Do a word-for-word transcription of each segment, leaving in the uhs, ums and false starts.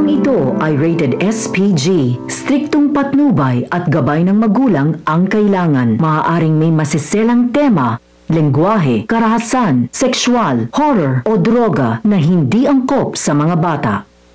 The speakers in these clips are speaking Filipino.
Programang ito ay rated S P G. Striktong patnubay at gabay ng magulang ang kailangan. Maaaring may masiselang tema, lengguwahe, karahasan, sexual, horror o droga na hindi angkop sa mga bata.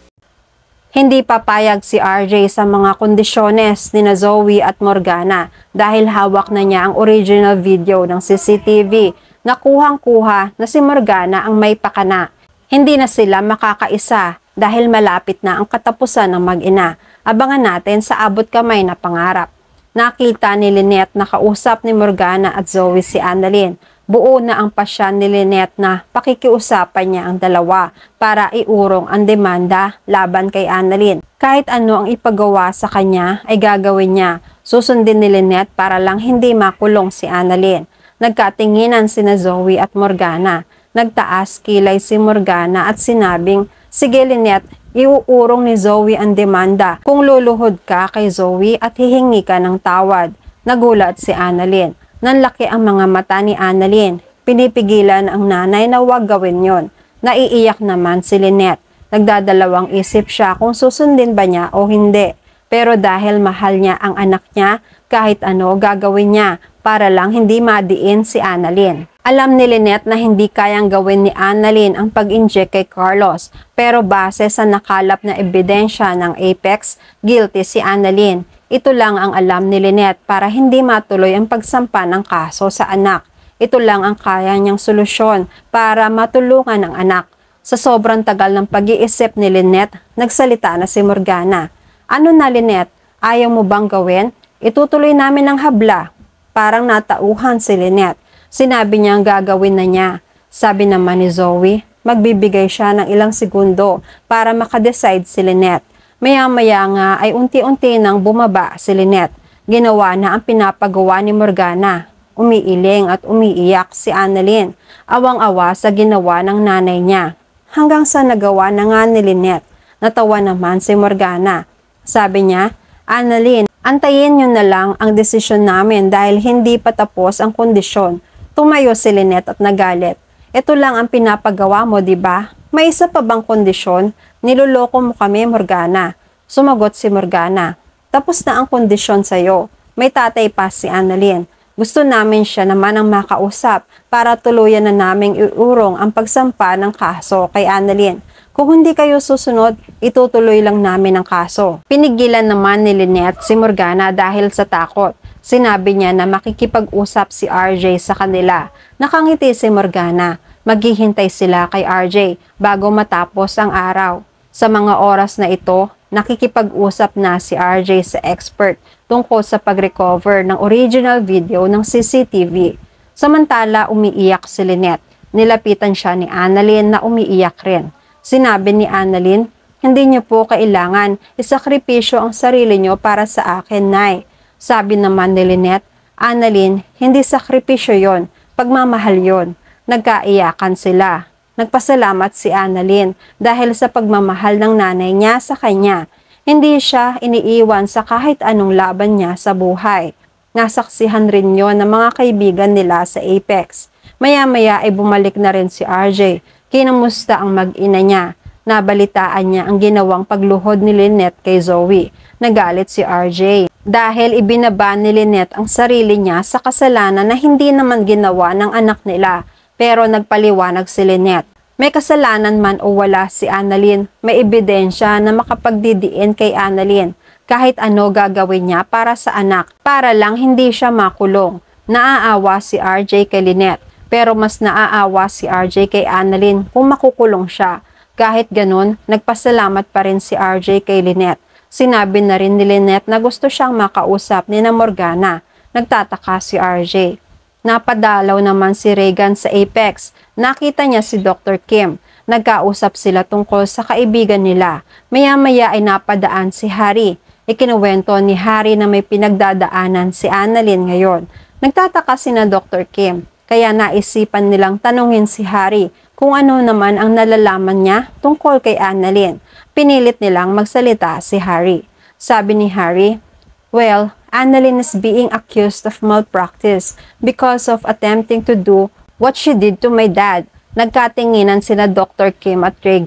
Hindi papayag si R J sa mga kondisyones ni na Zoe at Morgana dahil hawak na niya ang original video ng C C T V na kuhang-kuha na si Morgana ang may pakana. Hindi na sila makakaisa dahil malapit na ang katapusan ng mag-ina. Abangan natin sa abot kamay na pangarap. Nakita ni Lynette na kausap ni Morgana at Zoe si Annalyn. Buo na ang pasyan ni Lynette na pakikiusapan niya ang dalawa para iurong ang demanda laban kay Annalyn. Kahit ano ang ipagawa sa kanya ay gagawin niya. Susundin ni Lynette para lang hindi makulong si Annalyn. Nagkatinginan sina Zoe at Morgana. Nagtaas kilay si Morgana at sinabing, "Sige Lynette, iuurong ni Zoe ang demanda kung luluhod ka kay Zoe at hihingi ka ng tawad." Nagulat si Annalyn. Nanlaki ang mga mata ni Annalyn. Pinipigilan ang nanay na huwag gawin yon. Naiiyak naman si Lynette. Nagdadalawang isip siya kung susundin ba niya o hindi. Pero dahil mahal niya ang anak niya, kahit ano gagawin niya para lang hindi madiin si Annalyn. Alam ni Lynette na hindi kayang gawin ni Annalyn ang pag-inject kay Carlos, pero base sa nakalap na ebidensya ng Apex, guilty si Annalyn. Ito lang ang alam ni Lynette para hindi matuloy ang pagsampa ng kaso sa anak. Ito lang ang kaya niyang solusyon para matulungan ang anak. Sa sobrang tagal ng pag-iisip ni Lynette, nagsalita na si Morgana. "Ano na Lynette, ayaw mo bang gawin? Itutuloy namin ang habla." Parang natauhan si Lynette. Sinabi niya ang gagawin na niya. Sabi naman ni Zoe, magbibigay siya ng ilang segundo para makadecide si Lynette. Maya-maya nga ay unti-unti nang bumaba si Lynette. Ginawa na ang pinapagawa ni Morgana. Umiiling at umiiyak si Annalyn. Awang-awa sa ginawa ng nanay niya. Hanggang sa nagawa na nga ni Lynette. Natawa naman si Morgana. Sabi niya, "Annalyn, antayin niyo na lang ang desisyon namin dahil hindi pa tapos ang kondisyon." Tumayo si Lynette at nagalit. "Ito lang ang pinapagawa mo, di ba? May isa pa bang kondisyon? Niloloko mo kami, Morgana." Sumagot si Morgana, "Tapos na ang kondisyon sa'yo. May tatay pa si Annalyn. Gusto namin siya naman ang makausap para tuluyan na naming iurong ang pagsampa ng kaso kay Annalyn. Kung hindi kayo susunod, itutuloy lang namin ang kaso." Pinigilan naman ni Lynette si Morgana dahil sa takot. Sinabi niya na makikipag-usap si R J sa kanila. Nakangiti si Morgana. Maghihintay sila kay R J bago matapos ang araw. Sa mga oras na ito, nakikipag-usap na si R J sa expert tungkol sa pag-recover ng original video ng C C T V. Samantala, umiiyak si Lynette. Nilapitan siya ni Annalyn na umiiyak rin. Sinabi ni Annalyn, "Hindi niyo po kailangan isakripisyo ang sarili niyo para sa akin, Nay." Sabi naman ni Lynette, "Annalyn, hindi sakripisyo yon, pagmamahal yon." Nagkaiyakan sila. Nagpasalamat si Annalyn dahil sa pagmamahal ng nanay niya sa kanya. Hindi siya iniiwan sa kahit anong laban niya sa buhay. Nasaksihan rin yon ng mga kaibigan nila sa Apex. Maya-maya ay bumalik na rin si R J. Kinamusta ang mag-ina niya. Nabalitaan niya ang ginawang pagluhod ni Lynette kay Zoe. Nagalit si R J dahil ibinaba ni Lynette ang sarili niya sa kasalanan na hindi naman ginawa ng anak nila. Pero nagpaliwanag si Lynette. May kasalanan man o wala si Annalyn, may ebidensya na makapagdidiin kay Annalyn. Kahit ano gagawin niya para sa anak, para lang hindi siya makulong. Naaawa si R J kay Lynette, pero mas naaawa si R J kay Annalyn kung makukulong siya. Kahit ganun, nagpasalamat pa rin si R J kay Lynette. Sinabi na rin ni Lynette na gusto siyang makausap ni na Morgana. Nagtataka si R J. Napadalaw naman si Regan sa Apex. Nakita niya si Doctor Kim. Nagkausap sila tungkol sa kaibigan nila. Maya-maya ay napadaan si Harry. Ikinuwento ni Harry na may pinagdadaanan si Annalyn ngayon. Nagtataka si na Doctor Kim. Kaya naisipan nilang tanungin si Harry kung ano naman ang nalalaman niya tungkol kay Annalyn. Pinilit nilang magsalita si Harry. Sabi ni Harry, "Well, Annalyn is being accused of malpractice because of attempting to do what she did to my dad." Nagkatinginan sina Doctor Kim at Regan.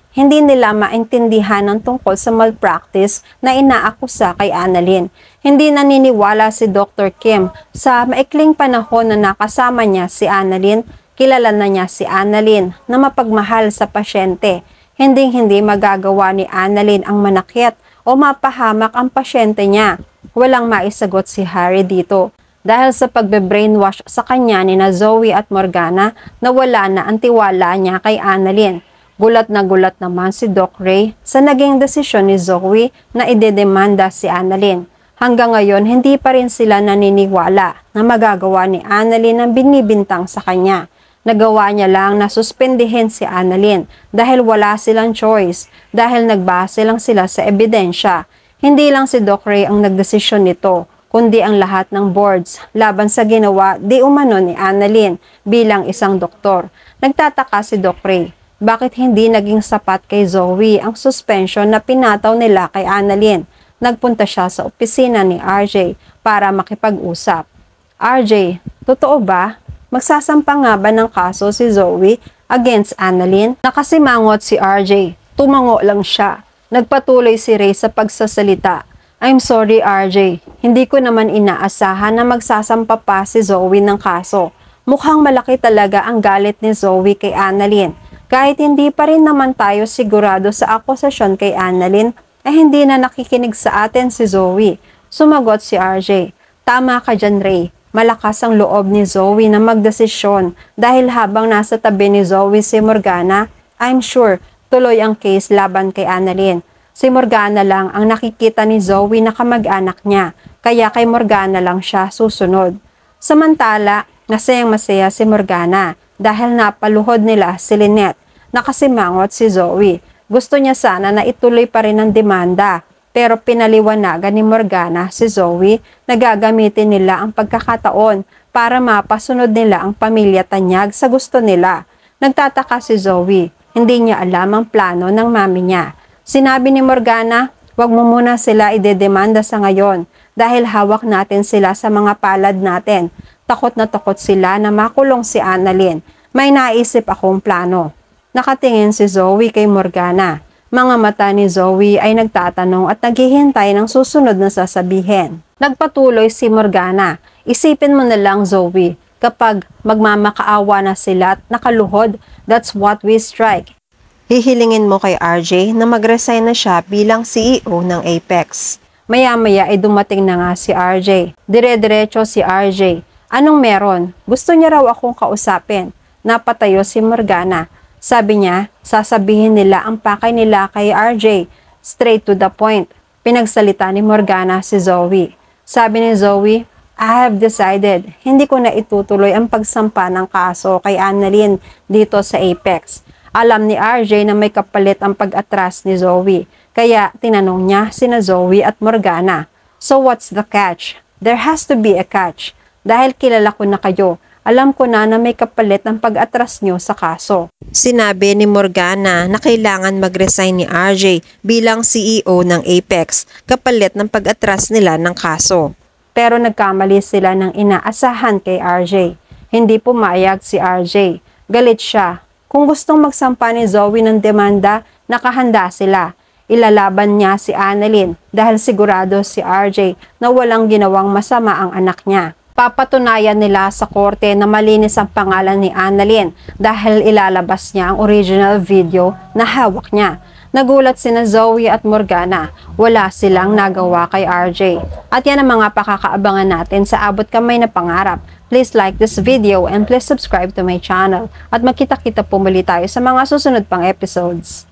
hindi nila maintindihan ng tungkol sa malpractice na inaakusa kay Annalyn. Hindi naniniwala si Doctor Kim sa maikling panahon na nakasama niya si Annalyn, kilala na niya si Annalyn na mapagmahal sa pasyente. Hinding-hindi magagawa ni Annalyn ang manakit o mapahamak ang pasyente niya. Walang maisagot si Harry dito. Dahil sa pagbe-brainwash sa kanya ni na Zoe at Morgana, nawala na ang tiwala niya kay Annalyn. Gulat na gulat naman si Doc Ray sa naging desisyon ni Zoe na idedemanda si Annalyn. Hanggang ngayon, hindi pa rin sila naniniwala na magagawa ni Annalyn ang binibintang sa kanya. Nagawa niya lang na suspendihin si Annalyn dahil wala silang choice, dahil nagbase lang sila sa ebidensya. Hindi lang si Doc Ray ang nagdesisyon nito, kundi ang lahat ng boards laban sa ginawa di umano ni Annalyn bilang isang doktor. Nagtataka si Doc Ray, bakit hindi naging sapat kay Zoe ang suspension na pinataw nila kay Annalyn? Nagpunta siya sa opisina ni R J para makipag-usap. R J, totoo ba? Magsasampa nga ba ng kaso si Zoe against Annalyn? Nakasimangot si R J. Tumango lang siya. Nagpatuloy si Ray sa pagsasalita. I'm sorry R J, hindi ko naman inaasahan na magsasampa pa si Zoe ng kaso. Mukhang malaki talaga ang galit ni Zoe kay Annalyn. Kahit hindi pa rin naman tayo sigurado sa akusasyon kay Annalyn, ay hindi na nakikinig sa atin si Zoe. Sumagot si R J. Tama ka dyan Ray, malakas ang loob ni Zoe na magdesisyon dahil habang nasa tabi ni Zoe si Morgana, I'm sure tuloy ang case laban kay Annalyn. Si Morgana lang ang nakikita ni Zoe na kamag-anak niya, kaya kay Morgana lang siya susunod. Samantala, masayang-masaya si Morgana dahil napaluhod nila si Lynette. Nakasimangot si Zoe. Gusto niya sana na ituloy pa rin ang demanda, pero pinaliwanagan ni Morgana si Zoe na gagamitin nila ang pagkakataon para mapasunod nila ang pamilya Tanyag sa gusto nila. Nagtataka si Zoe, hindi niya alam ang plano ng mami niya. Sinabi ni Morgana, wag mo muna sila idedemanda sa ngayon dahil hawak natin sila sa mga palad natin. Takot na takot sila na makulong si Annalyn. May naisip akong plano. Nakatingin si Zoe kay Morgana. Mga mata ni Zoe ay nagtatanong at naghihintay ng susunod na sasabihin. Nagpatuloy si Morgana. Isipin mo na lang Zoe, kapag magmamakaawa na sila at nakaluhod, that's what we strike. Hihilingin mo kay R J na mag-resign na siya bilang C E O ng Apex. Maya-maya ay dumating na nga si R J. Dire-diretso si R J. Anong meron? Gusto niya raw akong kausapin. Napatayo si Morgana. Sabi niya, sasabihin nila ang pakay nila kay R J. Straight to the point. Pinagsalita ni Morgana si Zoe. Sabi ni Zoe, I have decided, hindi ko na itutuloy ang pagsampa ng kaso kay Annalyn dito sa Apex. Alam ni R J na may kapalit ang pag-atras ni Zoe, kaya tinanong niya sina Zoe at Morgana. So what's the catch? There has to be a catch. Dahil kilala ko na kayo, alam ko na na may kapalit ang pag-atras nyo sa kaso. Sinabi ni Morgana na kailangan mag-resign ni R J bilang C E O ng Apex, kapalit ng pag-atras nila ng kaso. Pero nagkamali sila ng inaasahan kay R J. Hindi pumayag si R J. Galit siya. Kung gustong magsampa ni Zoe ng demanda, nakahanda sila. Ilalaban niya si Annalyn dahil sigurado si R J na walang ginawang masama ang anak niya. Papatunayan nila sa korte na malinis ang pangalan ni Annalyn dahil ilalabas niya ang original video na hawak niya. Nagulat sina Zoe at Morgana. Wala silang nagawa kay R J. At yan ang mga pakakaabangan natin sa abot kamay na pangarap. Please like this video and please subscribe to my channel. At magkita-kita po muli tayo sa mga susunod pang episodes.